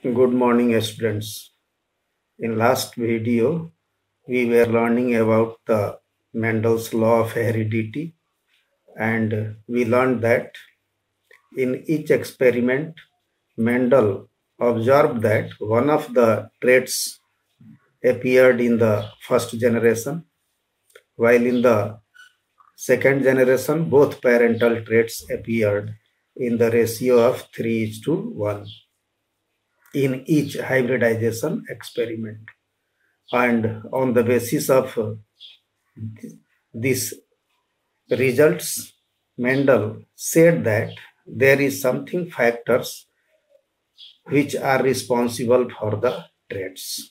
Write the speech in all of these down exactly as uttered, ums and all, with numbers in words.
Good morning, students. In last video, we were learning about the Mendel's law of heredity, and we learned that in each experiment, Mendel observed that one of the traits appeared in the first generation, while in the second generation, both parental traits appeared in the ratio of three is to one in each hybridization experiment. And on the basis of uh, these results, Mendel said that there is something factors which are responsible for the traits.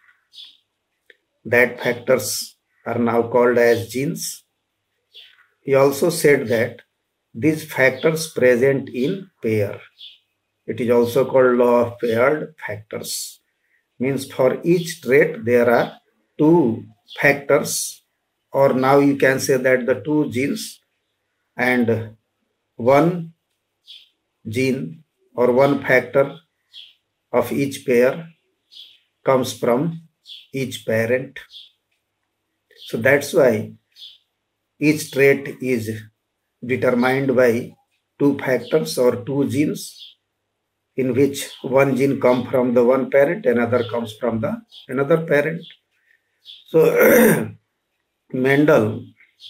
That factors are now called as genes. He also said that these factors present in pair. It is also called law of paired factors. Means for each trait there are two factors, or now you can say that the two genes and one gene or one factor of each pair comes from each parent. So that's why each trait is determined by two factors or two genes, in which one gene comes from the one parent, another comes from the another parent. So Mendel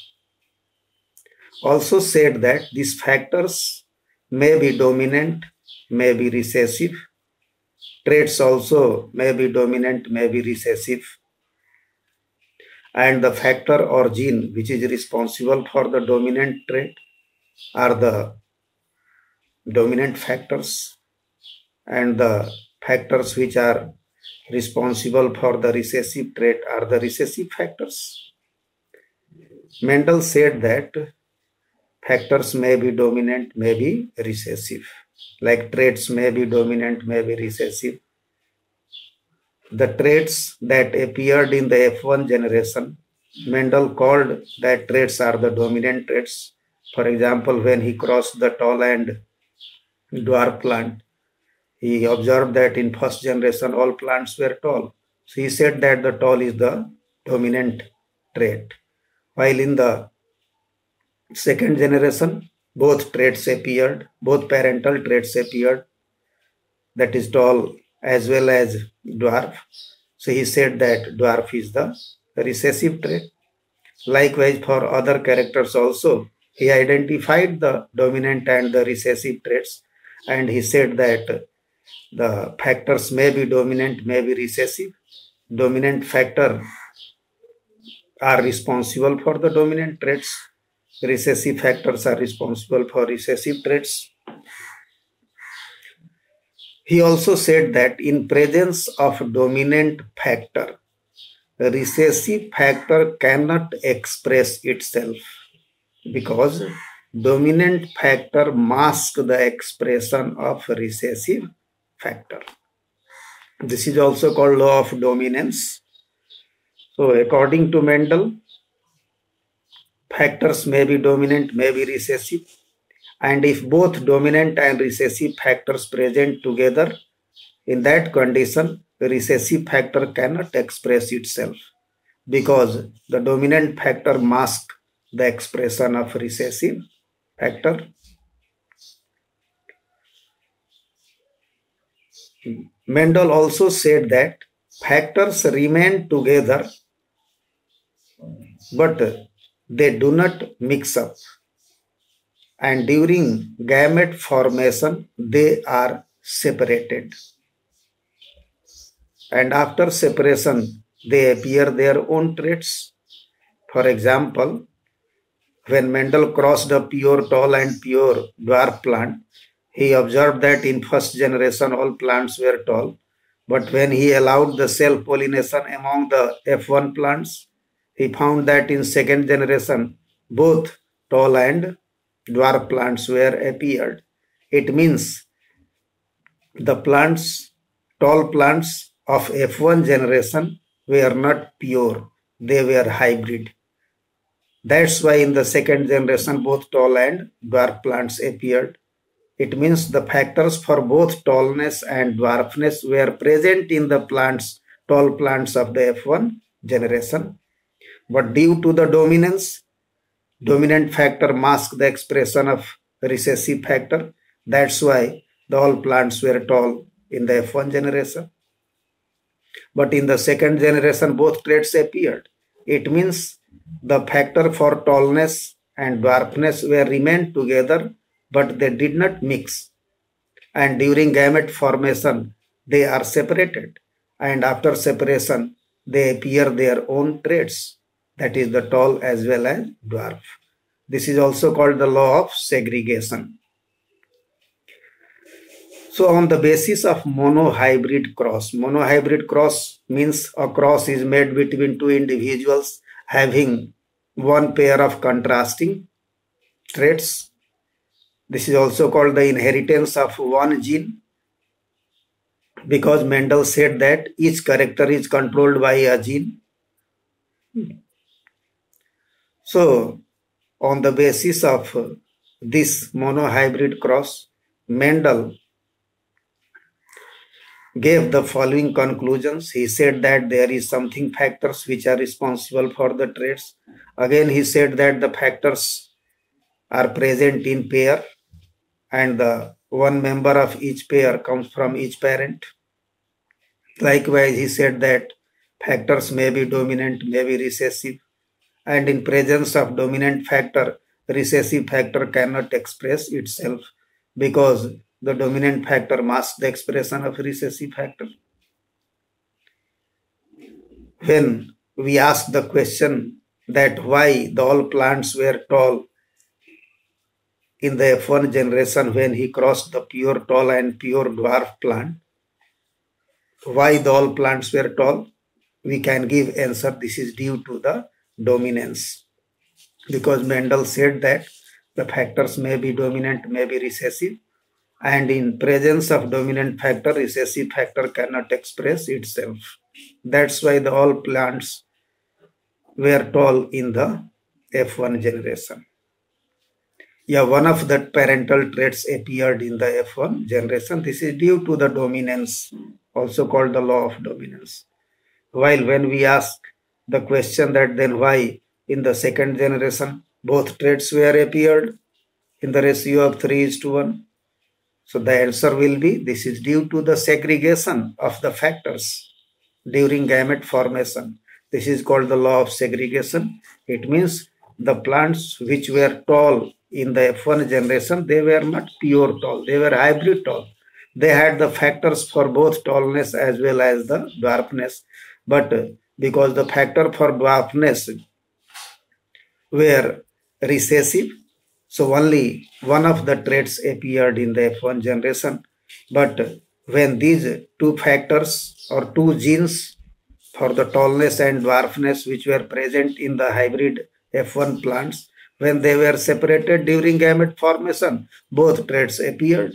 also said that these factors may be dominant, may be recessive. Traits also may be dominant, may be recessive. And the factor or gene which is responsible for the dominant trait are the dominant factors, and the factors which are responsible for the recessive trait are the recessive factors. Mendel said that factors may be dominant, may be recessive. Like traits may be dominant, may be recessive. The traits that appeared in the F one generation, Mendel called that traits are the dominant traits. For example, when he crossed the tall and dwarf plant, he observed that in first generation all plants were tall. So he said that the tall is the dominant trait. While in the second generation, both traits appeared, both parental traits appeared, that is tall as well as dwarf. So he said that dwarf is the recessive trait. Likewise, for other characters also, he identified the dominant and the recessive traits, and he said that the factors may be dominant, may be recessive. Dominant factor are responsible for the dominant traits. Recessive factors are responsible for recessive traits. He also said that in presence of dominant factor, recessive factor cannot express itself because dominant factor masks the expression of recessive factor. This is also called law of dominance. So according to Mendel, factors may be dominant, may be recessive, and if both dominant and recessive factors present together, in that condition, the recessive factor cannot express itself because the dominant factor masks the expression of recessive factor. Mendel also said that factors remain together, but they do not mix up. And during gamete formation, they are separated. And after separation, they appear their own traits. For example, when Mendel crossed a pure tall and pure dwarf plant, he observed that in first generation all plants were tall, but when he allowed the self-pollination among the F one plants, he found that in second generation both tall and dwarf plants were appeared. It means the plants, tall plants of F one generation were not pure, they were hybrid. That's why in the second generation both tall and dwarf plants appeared. It means the factors for both tallness and dwarfness were present in the plants, tall plants of the F one generation. But due to the dominance, dominant factor masked the expression of recessive factor. That's why the all plants were tall in the F one generation. But in the second generation, both traits appeared. It means the factor for tallness and dwarfness were remained together, but they did not mix. And during gamete formation, they are separated. And after separation, they appear their own traits. That is the tall as well as dwarf. This is also called the law of segregation. So on the basis of monohybrid cross, monohybrid cross means a cross is made between two individuals having one pair of contrasting traits. This is also called the inheritance of one gene, because Mendel said that each character is controlled by a gene. So on the basis of this monohybrid cross, Mendel gave the following conclusions. He said that there is something factors which are responsible for the traits. Again, he said that the factors are present in pair and the one member of each pair comes from each parent. Likewise, he said that factors may be dominant, may be recessive, and in presence of dominant factor, recessive factor cannot express itself because the dominant factor masks the expression of recessive factor. When we ask the question that why the all plants were tall in the F one generation when he crossed the pure tall and pure dwarf plant, why the all plants were tall, we can give answer. This is due to the dominance, because Mendel said that the factors may be dominant, may be recessive, and in presence of dominant factor, recessive factor cannot express itself. That's why the all plants were tall in the F one generation. Yeah, one of the parental traits appeared in the F one generation. This is due to the dominance, also called the law of dominance. While when we ask the question that then why in the second generation both traits were appeared in the ratio of three is to one, so the answer will be this is due to the segregation of the factors during gamete formation. This is called the law of segregation. It means the plants which were tall in the F one generation, they were not pure tall, they were hybrid tall. They had the factors for both tallness as well as the dwarfness. But because the factor for dwarfness were recessive, so only one of the traits appeared in the F one generation. But when these two factors or two genes for the tallness and dwarfness which were present in the hybrid F one plants, when they were separated during gamete formation, both traits appeared.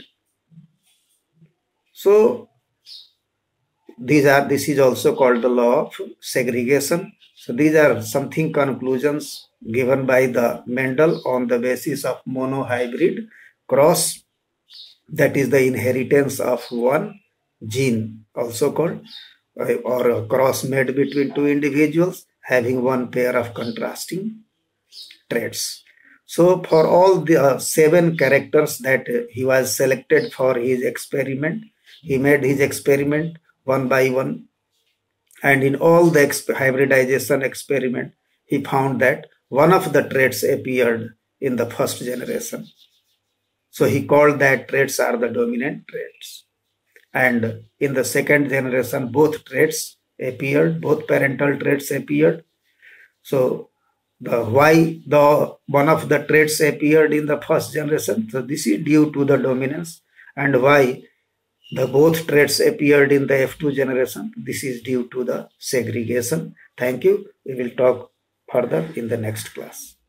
So these are this is also called the law of segregation. So these are something conclusions given by the Mendel on the basis of monohybrid cross, that is the inheritance of one gene, also called uh, or a cross made between two individuals having one pair of contrasting traits. So for all the uh, seven characters that uh, he was selected for his experiment, he made his experiment one by one, and in all the exp hybridization experiment, he found that one of the traits appeared in the first generation. So he called that traits are the dominant traits. And in the second generation, both traits appeared, both parental traits appeared. So the why the one of the traits appeared in the first generation, so this is due to the dominance, and why the both traits appeared in the F two generation, this is due to the segregation. Thank you. We will talk further in the next class.